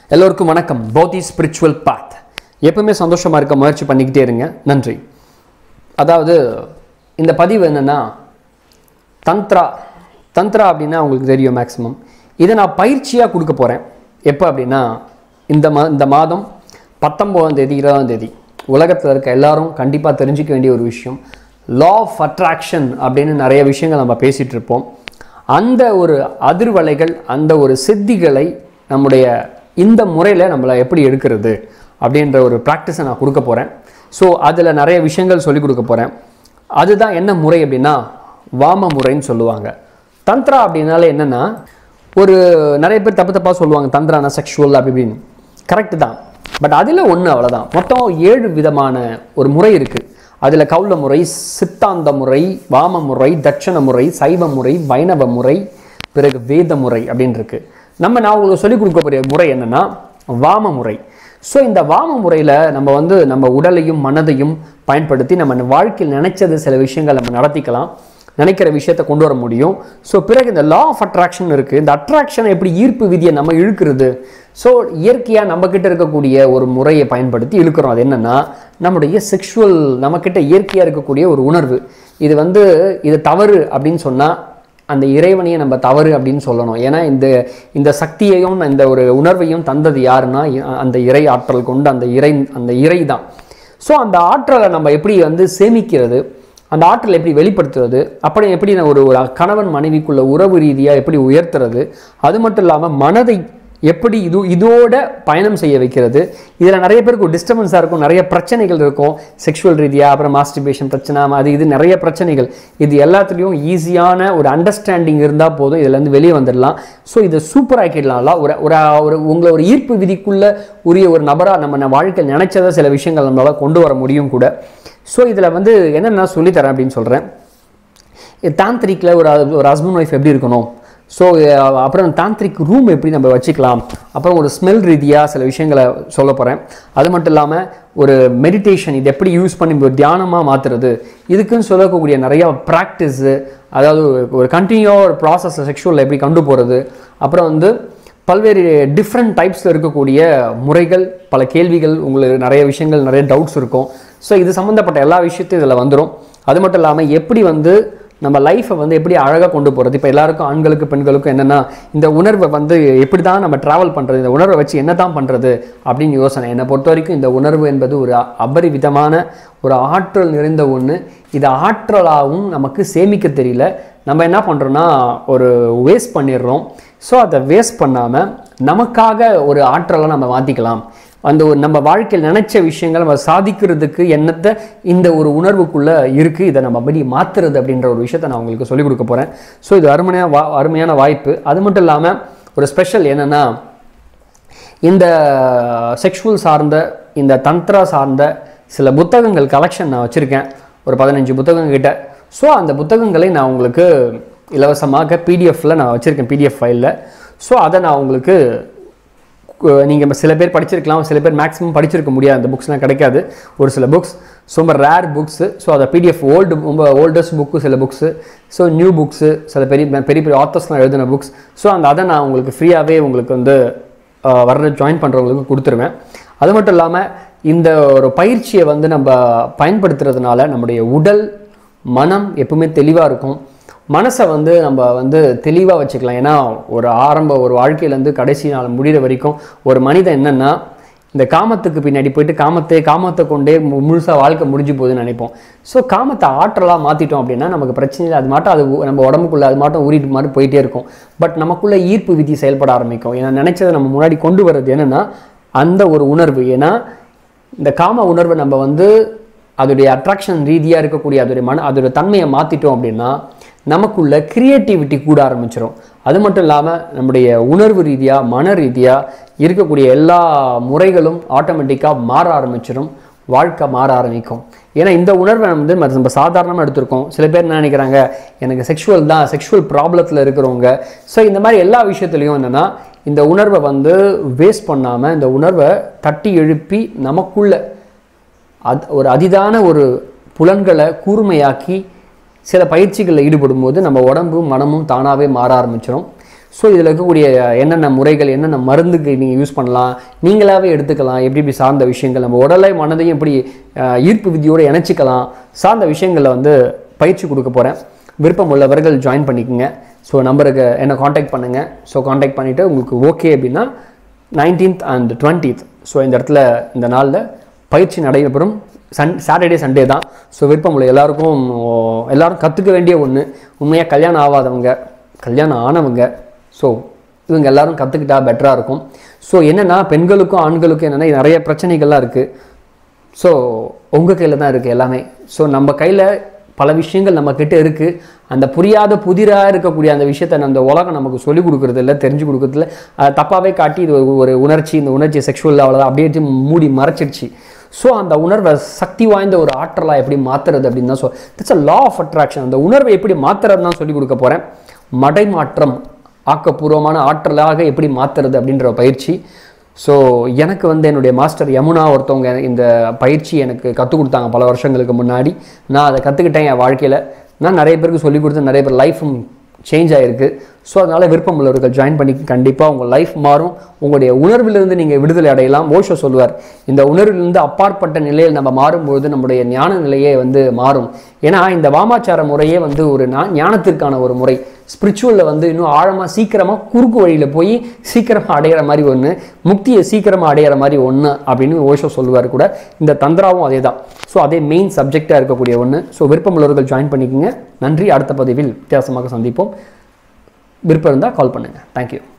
எல்லோருக்கும் வணக்கம். Bodhispiritualpath எப்பவுமே சந்தோஷமா இருக்க முயற்சி பண்ணிக்கிட்டே இருங்க. நன்றி. அதாவது இந்த பதிவு என்னன்னா தந்த்ரா அப்படின்னா உங்களுக்கு தெரியும் மேக்ஸிமம். இதை நான் பயிற்சியாக கொடுக்க போகிறேன். எப்போ அப்படின்னா இந்த மாதம் 19ஆம் தேதி 20ஆம் தேதி உலகத்தில் இருக்க எல்லாரும் கண்டிப்பாக தெரிஞ்சிக்க வேண்டிய ஒரு விஷயம், லா ஆஃப் அட்ராக்ஷன் அப்படின்னு நிறைய விஷயங்கள் நம்ம பேசிகிட்டு இருப்போம். அந்த ஒரு அதிர்வலைகள், அந்த ஒரு சித்திகளை நம்முடைய இந்த முறையில் நம்மளை எப்படி எடுக்கிறது அப்படின்ற ஒரு ப்ராக்டிஸை நான் கொடுக்க போகிறேன். ஸோ அதில் நிறைய விஷயங்கள் சொல்லிக் கொடுக்க போகிறேன். அதுதான் என்ன முறை அப்படின்னா வாம முறைன்னு சொல்லுவாங்க. தந்த்ரா அப்படின்னால என்னென்னா, ஒரு நிறைய பேர் தப்பாக சொல்லுவாங்க தந்த்ரானா செக்ஷுவல் அப்படி இப்படின்னு. கரெக்டு தான், பட் அதில் ஒன்று அவ்வளோதான். மொத்தம் 7 விதமான ஒரு முறை இருக்குது. அதில் கௌல முறை, சித்தாந்த முறை, வாம முறை, தட்சண முறை, சைவ முறை, வைணவ முறை, பிறகு வேத முறை அப்படின்னு இருக்குது. நான் உங்களுக்கு சொல்லிக் கொடுக்கக்கூடிய முறை என்னென்னா வாம முறை. ஸோ இந்த வாம முறையில் நம்ம உடலையும் மனதையும் பயன்படுத்தி நம்ம வாழ்க்கையில் நினைச்சது சில விஷயங்கள் நம்ம நடத்திக்கலாம், நினைக்கிற விஷயத்தை கொண்டு வர முடியும். ஸோ பிறகு இந்த லா ஆஃப் அட்ராக்ஷன் இருக்குது. இந்த அட்ராக்ஷனை எப்படி ஈர்ப்பு விதியை நம்ம இழுக்கிறது. ஸோ இயற்கையாக நம்மக்கிட்ட இருக்கக்கூடிய ஒரு முறையை பயன்படுத்தி இழுக்கிறோம். அது என்னென்னா நம்முடைய செக்ஷுவல், நம்மக்கிட்ட இயற்கையாக இருக்கக்கூடிய ஒரு உணர்வு. இது தவறு அப்படின்னு சொன்னால் அந்த இறைவனையை நம்ம தவறு அப்படின்னு சொல்லணும். ஏன்னா இந்த சக்தியையும் இந்த ஒரு உணர்வையும் தந்தது யாருன்னா அந்த இறை ஆற்றல் கொண்டு அந்த இறை தான். ஸோ அந்த ஆற்றலை நம்ம எப்படி சேமிக்கிறது, அந்த ஆற்றலை எப்படி வெளிப்படுத்துறது, அப்படி எப்படி ஒரு கணவன் மனைவிக்குள்ள உறவு ரீதியாக எப்படி உயர்த்துறது, அது மட்டும் இல்லாமல் மனதை எப்படி இதோட பயணம் செய்ய வைக்கிறது. இதில் நிறைய பேருக்கு ஒரு டிஸ்டர்பன்ஸாக இருக்கும், நிறைய பிரச்சனைகள் இருக்கும் செக்ஷுவல் ரீதியாக, அப்புறம் மாஸ்டர்பேஷன் பிரச்சனை, இது நிறைய பிரச்சனைகள். இது எல்லாத்துலேயும் ஈஸியான ஒரு அண்டர்ஸ்டாண்டிங் இருந்தால் போதும், இதுலேருந்து வெளியே வந்துடலாம். ஸோ இதை சூப்பர் ஆக்கிடலாம்ல. உங்களை ஒரு ஈர்ப்பு விதிக்குள்ளே உரிய ஒரு நபராக நம்ம வாழ்க்கையில் நினைச்சதை சில விஷயங்கள் நம்மளால் கொண்டு வர முடியும் கூட. ஸோ இதில் என்னென்ன சொல்லித்தரேன் அப்படின்னு சொல்கிறேன். தாந்திரிக்கில் ஒரு ஹஸ்பண்ட் ஒய்ஃப் எப்படி இருக்கணும், ஸோ அப்புறம் தாந்திரிக் ரூம் எப்படி நம்ம வச்சுக்கலாம், அப்புறம் ஒரு ஸ்மெல் ரீதியாக சில விஷயங்களை சொல்ல போகிறேன். அது மட்டும் இல்லாமல் ஒரு மெடிடேஷன், இது எப்படி யூஸ் பண்ணி தியானமாக மாற்றுறது, இதுக்குன்னு சொல்லக்கூடிய நிறையா ப்ராக்டிஸு, அதாவது ஒரு கண்டினியூவாக ஒரு ப்ராசஸை செக்ஷுவலில் எப்படி கொண்டு போகிறது, அப்புறம் பல்வேறு டிஃப்ரெண்ட் டைப்ஸில் இருக்கக்கூடிய முறைகள், பல கேள்விகள், உங்களுக்கு நிறைய விஷயங்கள், நிறைய டவுட்ஸ் இருக்கும். ஸோ இது சம்மந்தப்பட்ட எல்லா விஷயத்தையும் இதில் வந்துடும். அது மட்டும் இல்லாமல் எப்படி நம்ம லைஃப்பை எப்படி அழகாக கொண்டு போகிறது. இப்போ எல்லாருக்கும், ஆண்களுக்கு பெண்களுக்கும் என்னென்னா, இந்த உணர்வை எப்படி தான் நம்ம ட்ராவல் பண்ணுறது, இந்த உணர்வை வச்சு என்ன தான் பண்ணுறது அப்படின்னு யோசனை. என்னை பொறுத்த வரைக்கும் இந்த உணர்வு என்பது ஒரு அபரிவிதமான ஒரு ஆற்றல் நிறைந்த ஒன்று. இது ஆற்றலாகவும் நமக்கு சேமிக்க தெரியல. நம்ம என்ன பண்ணுறோன்னா ஒரு வேஸ்ட் பண்ணிடுறோம். ஸோ அதை வேஸ்ட் பண்ணாமல் நமக்காக ஒரு ஆற்றலை நம்ம மாற்றிக்கலாம். நம்ம வாழ்க்கையில் நினைச்ச விஷயங்கள் நம்ம சாதிக்கிறதுக்கு என்னத்தை இந்த ஒரு உணர்வுக்குள்ளே இருக்குது, இதை நம்ம அப்படி மாற்றுறது அப்படின்ற ஒரு விஷயத்தை நான் உங்களுக்கு சொல்லிக் கொடுக்க போகிறேன். ஸோ இது அருமையான வாய்ப்பு. அது மட்டும் இல்லாமல் ஒரு ஸ்பெஷல் என்னென்னா, இந்த செக்ஷுவல் சார்ந்த, இந்த தந்த்ரா சார்ந்த சில புத்தகங்கள் கலெக்ஷன் நான் வச்சுருக்கேன், ஒரு 15 புத்தகங்கள் கிட்ட. ஸோ அந்த புத்தகங்களை நான் உங்களுக்கு இலவசமாக பிடிஎஃப்பில் நான் வச்சுருக்கேன், பிடிஎஃப் ஃபைலில். ஸோ அதை நான் உங்களுக்கு, நீங்கள் சில பேர் படிச்சிருக்கலாம், சில பேர் மேக்ஸிமம் படிச்சிருக்க முடியாது, அந்த புக்ஸ்லாம் கிடைக்காது. ஒரு சில புக்ஸ் ரொம்ப ரேர் புக்ஸு. ஸோ அதை பிடிஎஃப் ரொம்ப ஓல்டஸ்ட் புக்கு சில புக்ஸு, ஸோ நியூ புக்ஸு, சில பெரிய ஆத்தர்ஸ்லாம் எழுதின புக்ஸ். ஸோ அதை நான் உங்களுக்கு ஃப்ரீயாகவே உங்களுக்கு வர்ற ஜாயின் பண்ணுறவங்களுக்கு கொடுத்துருவேன். அது மட்டும் இல்லாமல் இந்த ஒரு பயிற்சியை நம்ம பயன்படுத்துறதுனால நம்முடைய உடல் மனம் எப்பவுமே தெளிவாக இருக்கும். மனசை நம்ம தெளிவாக வச்சுக்கலாம். ஏன்னா ஒரு வாழ்க்கையிலேருந்து கடைசி நாள் முடிகிற வரைக்கும் ஒரு மனிதன் என்னென்னா, இந்த காமத்துக்கு பின்னாடி போயிட்டு காமத்தை கொண்டே முழுசாக வாழ்க்கை முடிஞ்சு போகுதுன்னு நினைப்போம். ஸோ காமத்தை ஆற்றலாக மாற்றிட்டோம் அப்படின்னா நமக்கு பிரச்சனை இல்லை. அது நம்ம உடம்புக்குள்ளே அது மாட்டம் ஊறிட்டு மாதிரி போயிட்டே இருக்கும். பட் நமக்குள்ளே ஈர்ப்பு விதி செயல்பட ஆரம்பிக்கும். ஏன்னா நினச்சதை நம்ம முன்னாடி கொண்டு வர்றது என்னென்னா அந்த ஒரு உணர்வு. ஏன்னா இந்த காம உணர்வை நம்ம அதோடைய அட்ராக்ஷன் ரீதியாக இருக்கக்கூடிய அதோடைய தன்மையை மாற்றிட்டோம் அப்படின்னா நமக்குள்ள கிரியேட்டிவிட்டி கூட ஆரம்பிச்சிடும். அது மட்டும் இல்லாமல் நம்முடைய உணர்வு ரீதியாக, மன ரீதியாக இருக்கக்கூடிய எல்லா முறைகளும் ஆட்டோமேட்டிக்காக மாற ஆரம்பிச்சிடும், வாழ்க்கை மாற ஆரம்பிக்கும். ஏன்னா இந்த உணர்வை நம்ம சாதாரணமாக எடுத்திருக்கோம். சில பேர் என்ன நினைக்கிறாங்க, எனக்கு செக்ஷுவல் ப்ராப்ளத்தில் இருக்கிறவங்க. ஸோ இந்த மாதிரி எல்லா விஷயத்துலையும் என்னென்னா, இந்த உணர்வை வேஸ்ட் பண்ணாமல் இந்த உணர்வை தட்டி எழுப்பி நமக்குள்ள ஒரு அதிதான ஒரு புலன்களை கூர்மையாக்கி சில பயிற்சிகளில் ஈடுபடும் போது நம்ம உடம்பும் மனமும் தானாகவே மாற ஆரம்பிச்சிடும். ஸோ இதில் இருக்கக்கூடிய என்னென்ன முறைகள், என்னென்ன மருந்துக்கு நீங்கள் யூஸ் பண்ணலாம், நீங்களாகவே எடுத்துக்கலாம், எப்படி எப்படி சார்ந்த விஷயங்கள், நம்ம உடலை மனதையும் எப்படி ஈர்ப்பு விதியோடு இணைச்சிக்கலாம் சார்ந்த விஷயங்களில் வந்து பயிற்சி கொடுக்க போகிறேன். விருப்பம் உள்ளவர்கள் ஜாயின் பண்ணிக்கோங்க. ஸோ நம்பருக்கு என்னை காண்டாக்ட் பண்ணுங்கள். ஸோ காண்டாக்ட் பண்ணிவிட்டு உங்களுக்கு ஓகே அப்படின்னா 19th and 20th ஸோ இந்த இடத்துல இந்த நாளில் பயிற்சி நடைபெறும். சாட்டர்டே சண்டே தான். ஸோ விருப்பம் உள்ள எல்லாரும் கற்றுக்க வேண்டிய ஒன்று. உண்மையாக கல்யாணம் ஆகாதவங்க, கல்யாணம் ஆனவங்க, ஸோ இவங்க எல்லோரும் கற்றுக்கிட்டா பெட்டராக இருக்கும். ஸோ என்னென்னா பெண்களுக்கும் ஆண்களுக்கும் என்னென்னா நிறைய பிரச்சனைகள்லாம் இருக்குது. ஸோ உங்கள் கையில் தான் இருக்குது எல்லாமே. ஸோ நம்ம கையில் பல விஷயங்கள் நம்மக்கிட்ட இருக்குது. அந்த புரியாத புதிராக இருக்கக்கூடிய அந்த விஷயத்தை அந்த உலகம் நமக்கு சொல்லிக் கொடுக்குறது இல்லை, தெரிஞ்சு கொடுக்குறதில்ல. அதை தப்பாகவே காட்டி இது ஒரு உணர்ச்சி, இந்த உணர்ச்சி செக்ஷுவல் அவ்வளோதான் அப்படியே மூடி மறைச்சிடுச்சு. ஸோ அந்த உணர்வை சக்தி வாய்ந்த ஒரு ஆற்றலாக எப்படி மாற்றுறது அப்படின்னு தான். So it's a law of attraction. அந்த உணர்வை எப்படி மாற்றுறது தான் சொல்லிக் கொடுக்க போகிறேன். மடைமாற்றம், ஆக்கப்பூர்வமான ஆற்றலாக எப்படி மாற்றுறது அப்படின்ற பயிற்சி. ஸோ எனக்கு வந்து என்னுடைய மாஸ்டர் யமுனா ஒருத்தவங்க இந்த பயிற்சி எனக்கு கற்றுக் கொடுத்தாங்க பல வருஷங்களுக்கு முன்னாடி. நான் அதை கற்றுக்கிட்டேன் என் வாழ்க்கையில். நான் நிறைய பேருக்கு சொல்லிக் கொடுத்து நிறைய பேர் லைஃபும் சேஞ்ச் ஆகிருக்கு. ஸோ அதனால் விருப்பம் உள்ளவர்கள் ஜாயின் பண்ணி கண்டிப்பாக உங்கள் லைஃப் மாறும். உங்களுடைய உணர்விலிருந்து நீங்கள் விடுதலை அடையலாம். ஓஷோ சொல்லுவார், இந்த உணர்விலிருந்து அப்பாற்பட்ட நிலையில் நம்ம மாறும்பொழுது நம்முடைய ஞான நிலையே வந்து மாறும். ஏன்னா இந்த வாமாச்சார முறையே வந்து ஒரு ஞானத்திற்கான ஒரு முறை. ஸ்பிரிச்சுவலில் வந்து இன்னும் ஆழமாக சீக்கிரமாக குறுக்கு வழியில் போய் சீக்கிரமாக அடையிற மாதிரி ஒன்று, முக்தியை சீக்கிரமாக அடையிற மாதிரி ஒன்று அப்படின்னு ஓஷோ சொல்லுவார் கூட. இந்த தந்திராவும் அதே தான். ஸோ அதே மெயின் சப்ஜெக்டாக இருக்கக்கூடிய ஒன்று. ஸோ விருப்பம் உள்ளவர்கள் ஜாயின் பண்ணிக்கோங்க. நன்றி. அடுத்த பதிவில் வித்தியாசமாக சந்திப்போம். விருப்பம் இருந்தால் கால் பண்ணுங்கள். தேங்க்யூ.